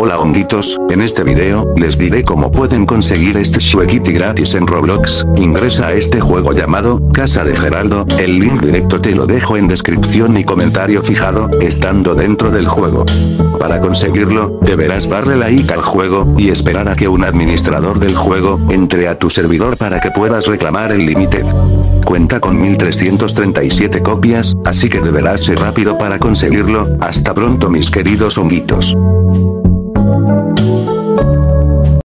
Hola honguitos, en este video, les diré cómo pueden conseguir este Shwekity gratis en Roblox. Ingresa a este juego llamado, Casa de Geraldo, el link directo te lo dejo en descripción y comentario fijado, estando dentro del juego. Para conseguirlo, deberás darle like al juego, y esperar a que un administrador del juego, entre a tu servidor para que puedas reclamar el límite. Cuenta con 1337 copias, así que deberás ser rápido para conseguirlo. Hasta pronto mis queridos honguitos.